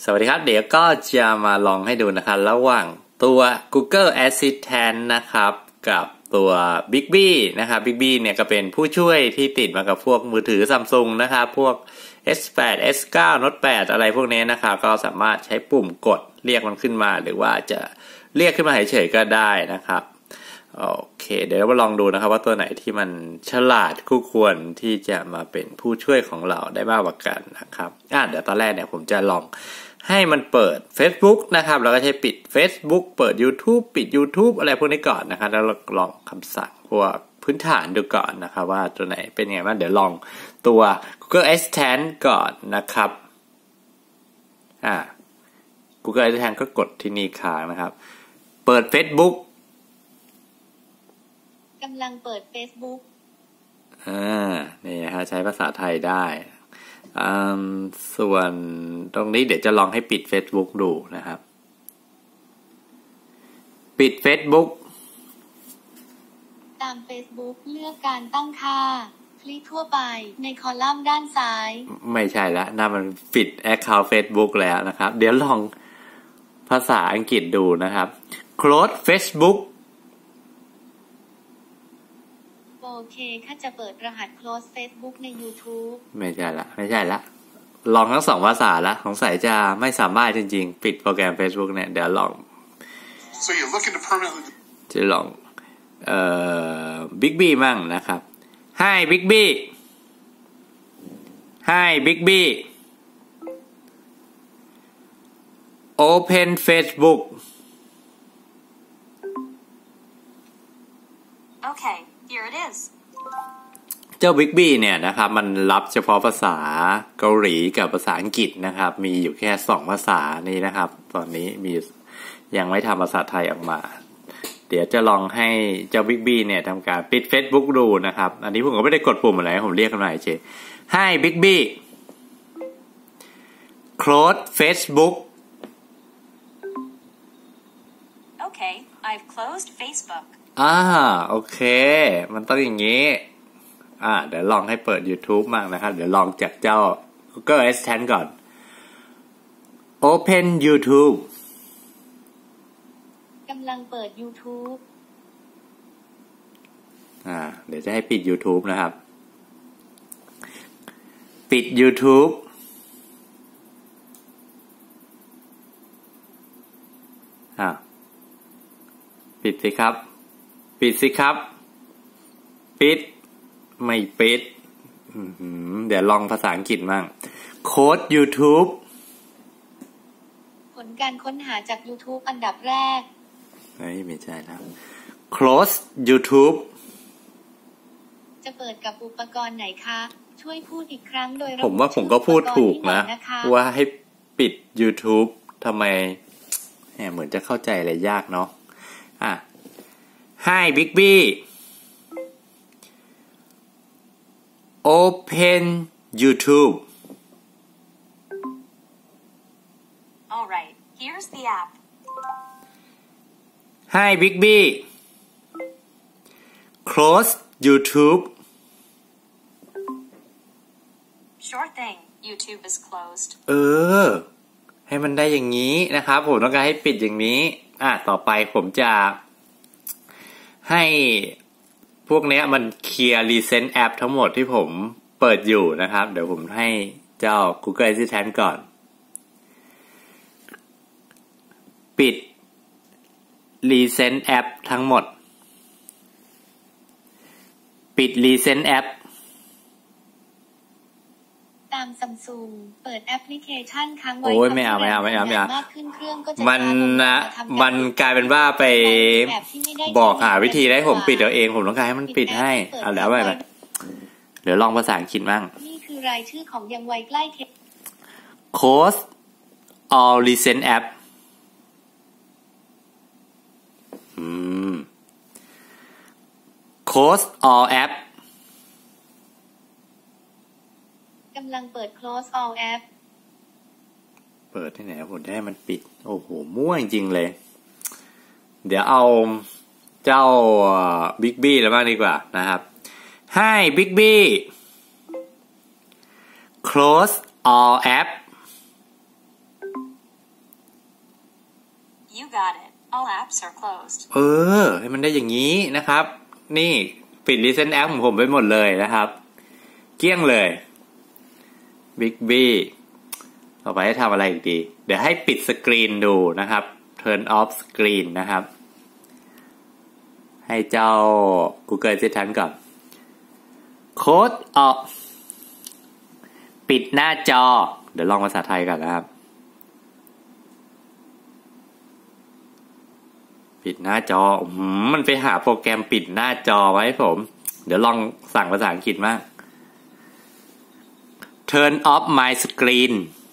สวัสดีครับเดี๋ยวก็จะมาลองให้ดูนะครับระหว่างตัว Google Assistant นะครับกับตัว Bixby นะครับ Bixby เนี่ยก็เป็นผู้ช่วยที่ติดมากับพวกมือถือ Samsung นะครับพวก S8 S9 Note 8 อะไรพวกนี้นะครับก็สามารถใช้ปุ่มกดเรียกมันขึ้นมาหรือว่าจะเรียกขึ้นมาเฉยๆก็ได้นะครับโอเคเดี๋ยวเรามาลองดูนะครับว่าตัวไหนที่มันฉลาดคู่ควรที่จะมาเป็นผู้ช่วยของเราได้มากกว่ากันนะครับเดี๋ยวตอนแรกเนี่ยผมจะลองให้มันเปิด Facebook นะครับแล้วก็ใช้ปิด Facebook เปิด YouTube ปิด YouTube อะไรพวกนี้ก่อนนะครับแล้วเราลองคำสั่งพวกพื้นฐานดูก่อนนะครับว่าตัวไหนเป็นไงบ้างเดี๋ยวลองตัว Google Assistant ก่อนนะครับGoogle Assistant ก็กดที่นี่ค้างนะครับเปิด Facebook กำลังเปิด Facebook นี่ฮะใช้ภาษาไทยได้ส่วนตรงนี้เดี๋ยวจะลองให้ปิด Facebook ดูนะครับปิด Facebook ตาม Facebook เลือกการตั้งค่าคลิกทั่วไปในคอลัมน์ด้านซ้ายไม่ใช่ละน่ามันปิด Account Facebook แล้วนะครับเดี๋ยวลองภาษาอังกฤษดูนะครับ Close Facebook โอเคถ้าจะเปิดรหัส Close Facebook ใน YouTube ไม่ใช่ละลองทั้งสองภาษาละสงสัยจะไม่สามารถจริงๆปิดโปรแกรม Facebook เนี่ยเดี๋ยวลอง So you're looking to permanently จะลองBixby มั่งนะครับ Hi Bixby Hi Bixby Open Facebook Okay here it is เจ้า Bixby เนี่ยนะครับมันรับเฉพาะภาษาเกาหลีกับภาษาอังกฤษนะครับมีอยู่แค่2ภาษานี้นะครับตอนนี้มียังไม่ทำภาษาไทยออกมาเดี๋ยวจะลองให้เจ้า Bixby เนี่ยทำการปิด Facebook ดูนะครับอันนี้ผมก็ไม่ได้กดปุ่มอะไรผมเรียกกันมาเฉย Hi Bixby Close Facebook Okay I've closed Facebook โอเคมันต้องอย่างนี้เดี๋ยวลองให้เปิด YouTube มั่งนะครับเดี๋ยวลองจากเจ้า Google Assistant ก่อน Open YouTube กำลังเปิด YouTube เดี๋ยวจะให้ปิด YouTube นะครับปิด YouTube ปิดสิครับปิดไม่ปิดเดี๋ยวลองภาษาอังกฤษมั่งโค้ด YouTube ผลการค้นหาจาก YouTube อันดับแรกไม่ใช่แล้ว close YouTube จะเปิดกับอุปกรณ์ไหนคะช่วยพูดอีกครั้งโดยผมว่าผมก็พูดถูกนะว่าให้ปิด YouTube ทำไมเหมือนจะเข้าใจอะไรยากเนาะHi Bixby Open YouTube Alright here's the app Hi Bixby Close YouTube Sure thing YouTube is closed ให้มันได้อย่างนี้นะครับผมต้องการให้ปิดอย่างนี้ต่อไปผมจะให้พวกนี้มันเคลียร์ Recent App ทั้งหมดที่ผมเปิดอยู่นะครับเดี๋ยวผมให้เจ้า Google Assistant ก่อนปิด Recent App ทั้งหมดปิด Recent App ตาม Samsung เปิดแอปพลิเคชันค้างไว้ไม่เอามากขึ้นเครื่องก็จะมันกลายเป็นว่าไปบอกหาวิธีได้ผมปิดเอาเองผมต้องการให้มันปิดให้แล้วไปเดี๋ยวลองภาษาอังกฤษบ้างนี่คือรายชื่อของยังวัยใกล้เทค Close all recent app Close all app กำลังเปิด Close all app เปิดที่ไหนผมจะให้มันปิดโอ้โหมั่วจริงๆเลยเดี๋ยวเอาเจ้า Bixby แล้วบ้างดีกว่านะครับ Hi Bixby Close all app You got it. All apps are closed. ให้มันได้อย่างนี้นะครับนี่ปิด Recent App ของผมไปหมดเลยนะครับเกลี้ยงเลย Bixby ต่อไปให้ทำอะไรอีกดีเดี๋ยวให้ปิดสกรีนดูนะครับ Turn off screen นะครับให้เจ้า Google Assistant ก่อนโค้ดออกปิดหน้าจอเดี๋ยวลองภาษาไทยก่อนนะครับปิดหน้าจอมันไปหาโปรแกรมปิดหน้าจอไว้ผมเดี๋ยวลองสั่งภาษาอังกฤษมาก Turn off my screen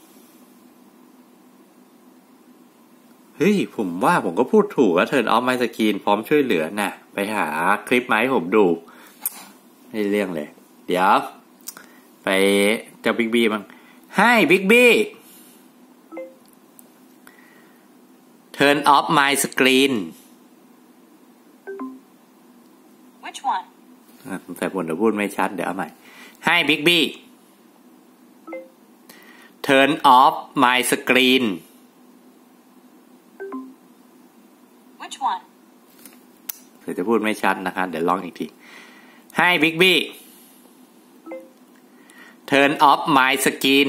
เฮ้ยผมว่าผมก็พูดถูกแล้ว Turn off my screen พร้อมช่วยเหลือนะไปหาคลิปมาให้ผมดูให้เรื่องเลยเดี๋ยวไปเจ้า Bixby มั้งให้ Bixby Turn off my screen Which one? ผมใส่ผลเดี๋ยวพูดไม่ชัดเดี๋ยวเอาใหม่ให้ Bixby Turn off my screen Which one? เดี๋ยวจะพูดไม่ชัดนะครับเดี๋ยวลองอีกทีให้ Bixby Turn off my screen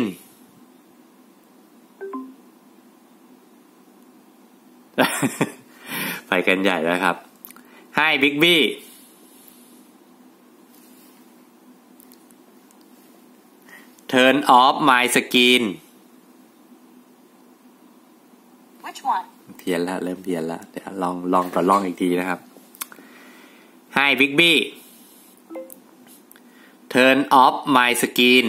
ไปกันใหญ่แล้วครับให้ Bixby Turn off my screen Which one? เพี้ยนแล้วเริ่มเพี้ยนแล้วเดี๋ยวลองอีกทีนะครับให้ Bixby Turn off my screen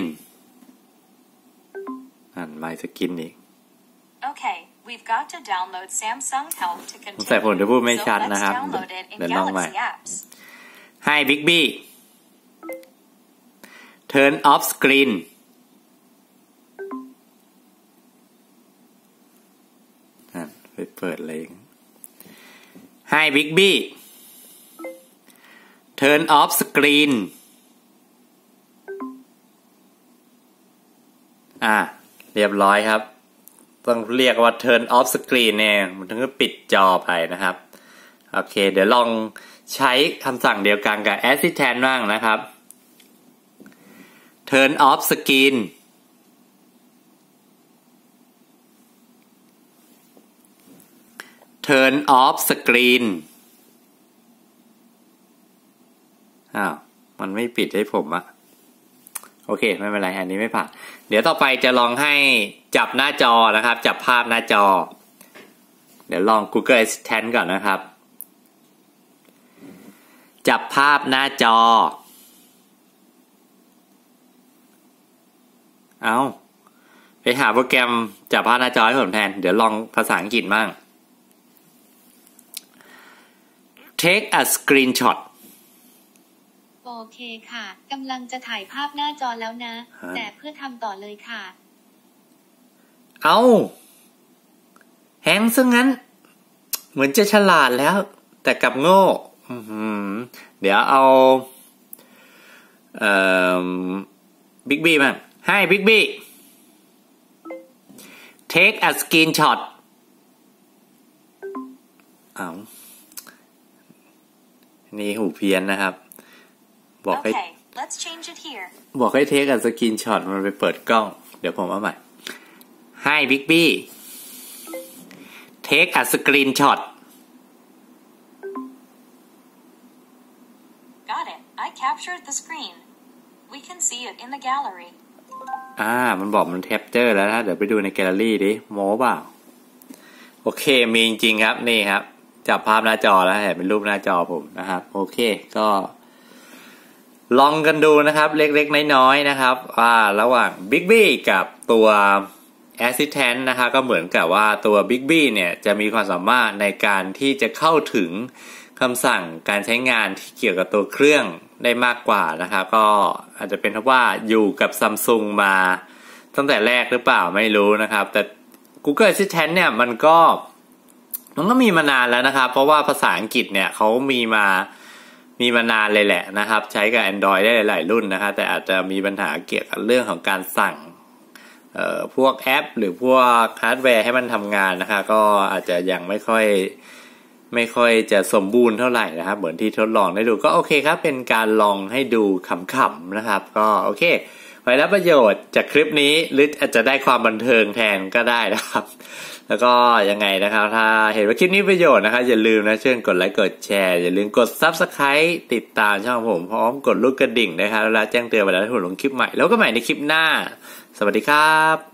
my screen อีก Okay, we've got to download Samsung Help to ใส่ผ continue. ลจะพูดไม่ชัด So นะครับ let's download it in เดี๋ยวลองใหม่ Galaxy Apps. ให้ Bixby Turn off screen ไปเปิดเลยให้ Bixby Turn off screen เรียบร้อยครับต้องเรียกว่า turn off screen เนี่ยมันถึงจะปิดจอไปนะครับโอเคเดี๋ยวลองใช้คำสั่งเดียวกันกับ Assistant บ้างนะครับ turn off screen turn off screen มันไม่ปิดให้ผมอะโอเคไม่เป็นไรอันนี้ไม่ผ่านเดี๋ยวต่อไปจะลองให้จับหน้าจอนะครับจับภาพหน้าจอเดี๋ยวลอง Google Assistant ก่อนนะครับจับภาพหน้าจอไปหาโปรแกรมจับภาพหน้าจอให้ผมแทนเดี๋ยวลองภาษาอังกฤษบ้าง Take a screenshot โอเคค่ะกำลังจะถ่ายภาพหน้าจอแล้วนะแต่เพื่อทำต่อเลยค่ะแฮงซะงั้นเหมือนจะฉลาดแล้วแต่กลับโง่เดี๋ยวเอาBixby มาให้ Bixby Take a screenshot นี่หูเพี้ยนนะครับ Okay, let's change it here. บอกให้ take a screenshot มันไปเปิดกล้องเดี๋ยวผมเอาใหม่ให้ Bixby Take a screenshot Got it. I captured the screen. We can see it in the gallery. มันบอกมันแคปเจอร์แล้วนะเดี๋ยวไปดูในแกลเลอรี่ดิโม้เปล่าโอเคมีจริงๆครับนี่ครับจับภาพหน้าจอแล้วเห็นเป็นรูปหน้าจอผมนะครับโอเคก็ลองกันดูนะครับเล็กๆน้อยๆนะครับว่าระหว่าง Bixby กับตัว Assistant นะครับก็เหมือนกับว่าตัว Bixby เนี่ยจะมีความสามารถในการที่จะเข้าถึงคำสั่งการใช้งานที่เกี่ยวกับตัวเครื่องได้มากกว่านะครับก็อาจจะเป็นเพราะว่าอยู่กับ Samsung มาตั้งแต่แรกหรือเปล่าไม่รู้นะครับแต่ Google Assistant เนี่ยมันก็มีมานานแล้วนะครับเพราะว่าภาษาอังกฤษเนี่ยเขามีมานานเลยแหละนะครับใช้กับ Android ได้หลายรุ่นนะครับแต่อาจจะมีปัญหาเกี่ยวกับเรื่องของการสั่งพวกแอปหรือพวกฮาร์ดแวร์ให้มันทำงานนะคะก็อาจจะยังไม่ค่อยจะสมบูรณ์เท่าไหร่นะครับเหมือนที่ทดลองได้ดูก็โอเคครับเป็นการลองให้ดูขำๆนะครับก็โอเคไปรับประโยชน์จากคลิปนี้หรืออาจจะได้ความบันเทิงแทนก็ได้นะครับแล้วก็ยังไงนะครับถ้าเห็นว่าคลิปนี้ประโยชน์นะครับอย่าลืมนะช่วยกดไลค์กดแชร์อย่าลืมกด Subscribe ติดตามช่องผมพร้อมกดลูกกระดิ่งนะครับแล้วแจ้งเตือนเวลาที่ผมลงคลิปใหม่แล้วก็ใหม่ในคลิปหน้าสวัสดีครับ